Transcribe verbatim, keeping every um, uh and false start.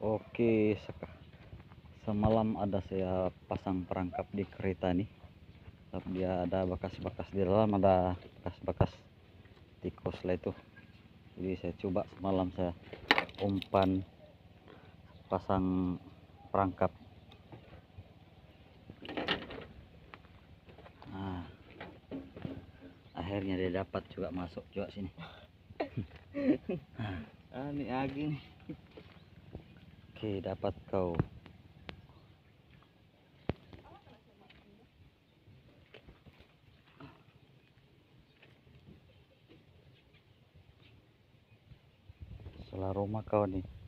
Oke, seka- semalam ada saya pasang perangkap di kereta nih. Tapi dia ada bekas-bekas di dalam, ada bekas-bekas tikus lah itu. Jadi saya coba semalam saya umpan pasang perangkap. Nah, akhirnya dia dapat juga masuk juga sini. Ah, ini aging. Oke, dapat kau. Salah rumah kau nih.